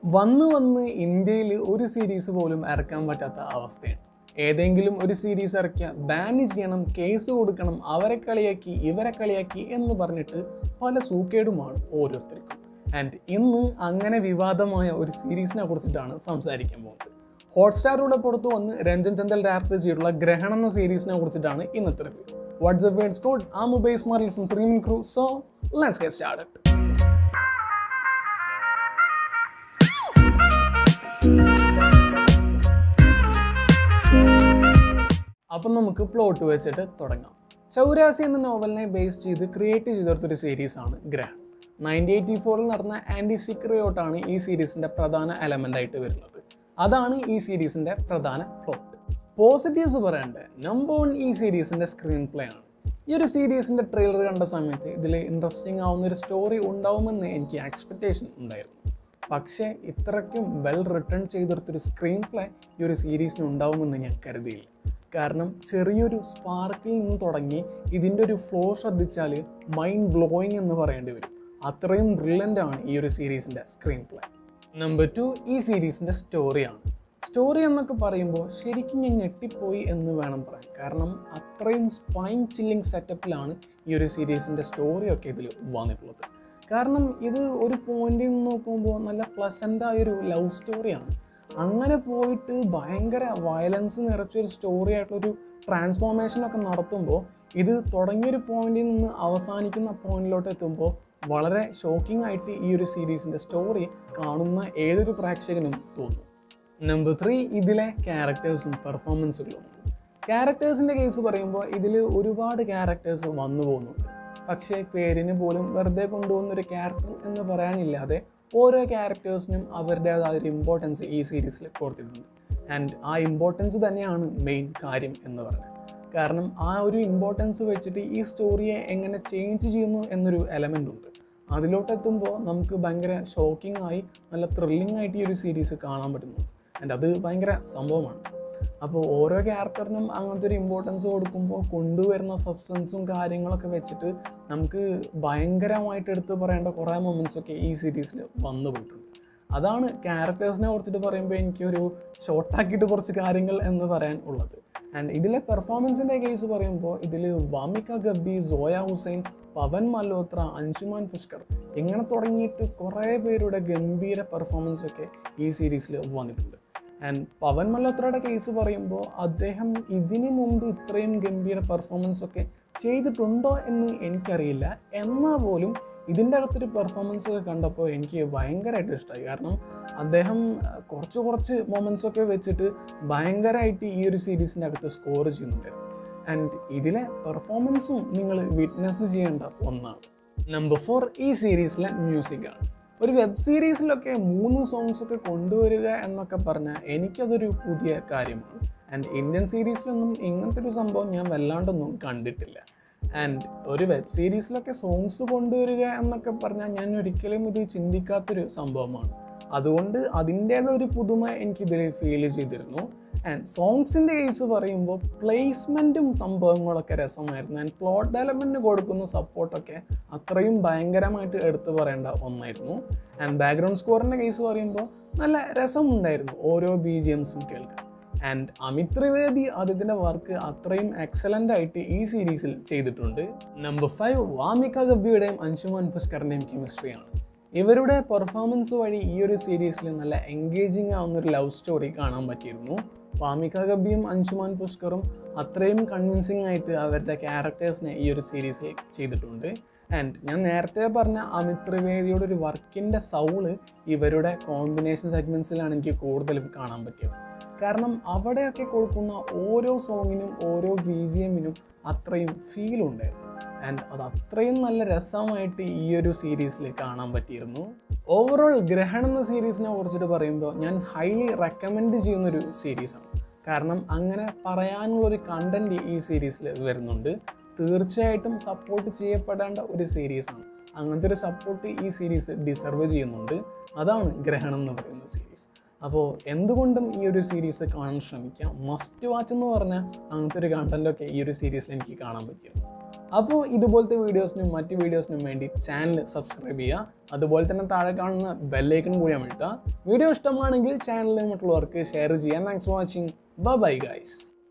വന്ന് ഇന്ത്യയിൽ ഒരു സീരീസ് പോലും ഇറക്കാൻ പറ്റാത്ത അവസ്ഥയാണ്. ഏതെങ്കിലും ഒരു സീരീസ് ഇറക്കിയാൽ ബാൻ ചെയ്യണം, കേസ് കൊടുക്കണം, അവരെ കളിയാക്കി ഇവരെ കളിയാക്കി എന്ന് പറഞ്ഞിട്ട് പല സൂക്കേടുമാണ് ഓരോരുത്തർക്കും. ആൻഡ് ഇന്ന് അങ്ങനെ വിവാദമായ ഒരു സീരീസിനെ കുറിച്ചിട്ടാണ് സംസാരിക്കാൻ പോകുന്നത്. ഹോട്ട്സ്റ്റാറിലൂടെ പുറത്തു വന്ന് രഞ്ജൻ ചന്ദൽ ഡയറക്ടർ ചെയ്തിട്ടുള്ള ഗ്രഹൺ എന്ന സീരീസിനെ കുറിച്ചിട്ടാണ് ഇന്നത്തെ review. What's up words code I'm Ubays Marley from Premium Crew. So let's get started. അപ്പം നമുക്ക് പ്ലോട്ട് വെച്ചിട്ട് തുടങ്ങാം. ചൗരാസി എന്ന നോവലിനെ ബേസ് ചെയ്ത് ക്രിയേറ്റ് ചെയ്തെടുത്തൊരു സീരീസാണ് ഗ്രഹൺ. 1984 നടന്ന ആൻറ്റി സിക്രിയോട്ടാണ് ഈ സീരീസിൻ്റെ പ്രധാന എലമെൻ്റ് ആയിട്ട് വരുന്നത്. അതാണ് ഈ സീരീസിൻ്റെ പ്രധാന പ്ലോട്ട്. പോസിറ്റീവ്സ് പറയേണ്ടത് നമ്പർ 1 ഈ സീരീസിൻ്റെ സ്ക്രീൻ പ്ലേ ആണ്. ഈ ഒരു സീരീസിൻ്റെ ട്രെയിലർ കണ്ട സമയത്ത് ഇതിൽ ഇൻട്രസ്റ്റിംഗ് ആവുന്നൊരു സ്റ്റോറി ഉണ്ടാവുമെന്ന് എനിക്ക് എക്സ്പെക്റ്റേഷൻ ഉണ്ടായിരുന്നു. പക്ഷേ ഇത്രയ്ക്കും വെൽ റിട്ടേൺ ചെയ്തെടുത്തൊരു സ്ക്രീൻ പ്ലേ ഈ ഒരു സീരീസിന് ഉണ്ടാവുമെന്ന് ഞാൻ കരുതിയില്ല. കാരണം ചെറിയൊരു സ്പാർക്കിൽ നിന്ന് തുടങ്ങി ഇതിൻ്റെ ഒരു ഫ്ലോ ശ്രദ്ധിച്ചാൽ മൈൻഡ് ബ്ലോയിങ് എന്ന് പറയേണ്ടി വരും. അത്രയും ബ്രില്യൻ്റ് ആണ് ഈ ഒരു സീരീസിൻ്റെ സ്ക്രീൻ പ്ലേ. നമ്പർ 2 ഈ സീരീസിൻ്റെ സ്റ്റോറിയാണ്. സ്റ്റോറി എന്നൊക്കെ പറയുമ്പോൾ ശരിക്കും ഞാൻ ഞെട്ടിപ്പോയി എന്ന് വേണം പറയാൻ. കാരണം അത്രയും സ്പൈൻ ചില്ലിങ് സെറ്റപ്പിലാണ് ഈ ഒരു സീരീസിൻ്റെ സ്റ്റോറിയൊക്കെ ഇതിൽ വന്നിട്ടുള്ളത്. കാരണം ഇത് ഒരു പോയിന്റിൽ നിന്ന് നോക്കുമ്പോൾ നല്ല പ്ലസൻ്റായൊരു ലവ് സ്റ്റോറിയാണ്. അങ്ങനെ പോയിട്ട് ഭയങ്കര വയലൻസ് നിറച്ചൊരു സ്റ്റോറി ആയിട്ടുള്ളൊരു ട്രാൻസ്ഫോർമേഷനൊക്കെ നടത്തുമ്പോൾ ഇത് തുടങ്ങിയൊരു പോയിന്റിൽ നിന്ന് അവസാനിക്കുന്ന പോയിന്റിലോട്ട് എത്തുമ്പോൾ വളരെ ഷോക്കിംഗ് ആയിട്ട് ഈ ഒരു സീരീസിൻ്റെ സ്റ്റോറി കാണുന്ന ഏതൊരു പ്രേക്ഷകനും തോന്നും. നമ്പർ 3 ഇതിലെ ക്യാരക്ടേഴ്സും പെർഫോമൻസുകളും. ക്യാരക്ടേഴ്സിൻ്റെ കേസ് പറയുമ്പോൾ ഇതിൽ ഒരുപാട് ക്യാരക്ടേഴ്സ് വന്നു പോകുന്നുണ്ട്. പക്ഷേ പേരിന് പോലും വെറുതെ കൊണ്ടുപോകുന്നൊരു ക്യാരക്ടർ എന്ന് പറയാനില്ലാതെ ഓരോ ക്യാരക്ടേഴ്സിനും അവരുടേതായൊരു ഇമ്പോർട്ടൻസ് ഈ സീരീസിൽ കൊടുത്തിട്ടുണ്ട്. ആൻഡ് ആ ഇമ്പോർട്ടൻസ് തന്നെയാണ് മെയിൻ കാര്യം എന്ന് പറഞ്ഞത്. കാരണം ആ ഒരു ഇമ്പോർട്ടൻസ് വെച്ചിട്ട് ഈ സ്റ്റോറിയെ എങ്ങനെ ചേഞ്ച് ചെയ്യുന്നു എന്നൊരു എലമെൻ്റ് ഉണ്ട്. അതിലോട്ടെത്തുമ്പോൾ നമുക്ക് ഭയങ്കര ഷോക്കിംഗ് ആയി നല്ല ത്രില്ലിംഗ് ആയിട്ട് ഈ ഒരു സീരീസ് കാണാൻ പറ്റുന്നു. ആൻഡ് അത് ഭയങ്കര സംഭവമാണ്. അപ്പോൾ ഓരോ ക്യാരക്ടറിനും അങ്ങനത്തെ ഒരു ഇമ്പോർട്ടൻസ് കൊടുക്കുമ്പോൾ കൊണ്ടുവരുന്ന സസ്പെൻസും കാര്യങ്ങളൊക്കെ വെച്ചിട്ട് നമുക്ക് ഭയങ്കരമായിട്ട് എടുത്ത് പറയേണ്ട കുറേ മൊമെൻറ്റ്സൊക്കെ ഈ സീരീസിൽ വന്നു പോയിട്ടുണ്ട്. അതാണ് ക്യാരക്ടേഴ്സിനെ കുറിച്ചിട്ട് പറയുമ്പോൾ എനിക്കൊരു ഷോർട്ടാക്കിയിട്ട് കുറച്ച് കാര്യങ്ങൾ എന്ന് പറയാൻ ഉള്ളത്. ആൻഡ് ഇതിലെ പെർഫോമൻസിൻ്റെ കേസ് പറയുമ്പോൾ ഇതിൽ വാമിക ഗബ്ബി, സോയ ഹുസൈൻ, പവൻ മൽഹോത്ര, അൻശുമാൻ പുഷ്കർ ഇങ്ങനെ തുടങ്ങിയിട്ട് കുറേ പേരുടെ ഗംഭീര പെർഫോമൻസൊക്കെ ഈ സീരീസിൽ വന്നിട്ടുണ്ട്. ആൻഡ് പവൻ മൽഹോത്രയുടെ കേസ് പറയുമ്പോൾ അദ്ദേഹം ഇതിനു മുമ്പ് ഇത്രയും ഗംഭീര പെർഫോമൻസൊക്കെ ചെയ്തിട്ടുണ്ടോ എന്ന് എനിക്കറിയില്ല. എന്നാൽ പോലും ഇതിൻ്റെ അകത്തൊരു പെർഫോമൻസൊക്കെ കണ്ടപ്പോൾ എനിക്ക് ഭയങ്കരമായിട്ട് ഇഷ്ടമായി. കാരണം അദ്ദേഹം കുറച്ച് മൊമെൻറ്റ്സൊക്കെ വെച്ചിട്ട് ഭയങ്കരമായിട്ട് ഈ ഒരു സീരീസിൻ്റെ അകത്ത് സ്കോർ ചെയ്യുന്നുണ്ടായിരുന്നു. ആൻഡ് ഇതിലെ പെർഫോമൻസും നിങ്ങൾ വിറ്റ്നസ് ചെയ്യേണ്ട ഒന്നാണ്. നമ്പർ 4 ഈ സീരീസിലെ മ്യൂസിക്കാണ്. ഒരു വെബ് സീരീസിലൊക്കെ 3 സോങ്സൊക്കെ കൊണ്ടുവരിക എന്നൊക്കെ പറഞ്ഞാൽ എനിക്കതൊരു പുതിയ കാര്യമാണ്. ആൻഡ് ഇന്ത്യൻ സീരീസിലൊന്നും ഇങ്ങനത്തെ ഒരു സംഭവം ഞാൻ വല്ലാണ്ടൊന്നും കണ്ടിട്ടില്ല. ആൻഡ് ഒരു വെബ് സീരീസിലൊക്കെ സോങ്സ് കൊണ്ടുവരിക എന്നൊക്കെ പറഞ്ഞാൽ ഞാൻ ഒരിക്കലും ഇത് ചിന്തിക്കാത്തൊരു സംഭവമാണ്. അതുകൊണ്ട് അതിൻ്റേതൊരു പുതുമ എനിക്കിതിൽ ഫീൽ ചെയ്തിരുന്നു. ആൻഡ് സോങ്സിൻ്റെ കേസ് പറയുമ്പോൾ പ്ലേസ്മെൻറ്റും സംഭവങ്ങളൊക്കെ രസമായിരുന്നു. ആൻഡ് പ്ലോട്ട് ഡെവലപ്മെൻറ്റിന് കൊടുക്കുന്ന സപ്പോർട്ടൊക്കെ അത്രയും ഭയങ്കരമായിട്ട് എടുത്തു പറയേണ്ട ഒന്നായിരുന്നു. ആൻഡ് ബാക്ക്ഗ്രൗണ്ട് സ്കോറിൻ്റെ കേസ് പറയുമ്പോൾ നല്ല രസമുണ്ടായിരുന്നു ഓരോ BGMസും കേൾക്കാൻ. ആൻഡ് അമിത് ത്രിവേദി അതിൻ്റെ വർക്ക് അത്രയും എക്സലൻ്റ് ആയിട്ട് ഈ സീരീസിൽ ചെയ്തിട്ടുണ്ട്. നമ്പർ 5 വാമിക ഗബ്ബിയുടെയും അൻശുമാൻ പുഷ്കറിൻ്റെയും കെമിസ്ട്രിയാണ്. ഇവരുടെ പെർഫോമൻസ് വഴി ഈ ഒരു സീരീസിൽ നല്ല എൻഗേജിങ് ആവുന്നൊരു ലവ് സ്റ്റോറി കാണാൻ പറ്റിയിരുന്നു. വാമിക ഗബ്ബിയും അൻശുമാൻ പുഷ്കറും അത്രയും കൺവിൻസിങ് ആയിട്ട് അവരുടെ ക്യാരക്ടേഴ്സിനെ ഈ ഒരു സീരീസിൽ ചെയ്തിട്ടുണ്ട്. ആൻഡ് ഞാൻ നേരത്തെ പറഞ്ഞ അമിത് ത്രിവേദിയുടെ ഒരു വർക്കിൻ്റെ സൗള് ഇവരുടെ കോമ്പിനേഷൻ സെഗ്മെൻറ്റ്സിലാണ് എനിക്ക് കൂടുതലും കാണാൻ പറ്റിയത്. കാരണം അവിടെയൊക്കെ കൊടുക്കുന്ന ഓരോ സോങ്ങിനും ഓരോ BGMനും അത്രയും ഫീലുണ്ടായിരുന്നു. ആൻഡ് അത് അത്രയും നല്ല രസമായിട്ട് ഈ ഒരു സീരീസിൽ കാണാൻ പറ്റിയിരുന്നു. ഓവറോൾ ഗ്രഹൺ എന്ന സീരീസിനെ കുറിച്ചിട്ട് പറയുമ്പോൾ ഞാൻ ഹൈലി റെക്കമെൻഡ് ചെയ്യുന്നൊരു സീരീസാണ്. കാരണം അങ്ങനെ പറയാനുള്ളൊരു കണ്ടൻറ്റ് ഈ സീരീസിൽ വരുന്നുണ്ട്. തീർച്ചയായിട്ടും സപ്പോർട്ട് ചെയ്യപ്പെടേണ്ട ഒരു സീരീസാണ്. അങ്ങനത്തെ ഒരു സപ്പോർട്ട് ഈ സീരീസ് ഡിസർവ് ചെയ്യുന്നുണ്ട്. അതാണ് ഗ്രഹൺ എന്ന് പറയുന്ന സീരീസ്. അപ്പോൾ എന്തുകൊണ്ടും ഈ ഒരു സീരീസ് കാണാൻ ശ്രമിക്കാം. മസ്റ്റ് വാച്ച് എന്ന് പറഞ്ഞാൽ അങ്ങനത്തെ ഒരു കണ്ടൻറ്റൊക്കെ ഈ ഒരു സീരീസിൽ എനിക്ക് കാണാൻ പറ്റിയിരുന്നു. അപ്പോൾ ഇതുപോലത്തെ വീഡിയോസിനും മറ്റ് വീഡിയോസിനും വേണ്ടി ചാനൽ സബ്സ്ക്രൈബ് ചെയ്യുക. അതുപോലെ തന്നെ താഴെ കാണുന്ന ബെല്ലൈക്കൺ കൂടി അമർത്തുക. വീഡിയോ ഇഷ്ടമാണെങ്കിൽ ചാനൽ മറ്റുള്ളവർക്ക് ഷെയർ ചെയ്യാൻ. Thanks for watching. Bye guys.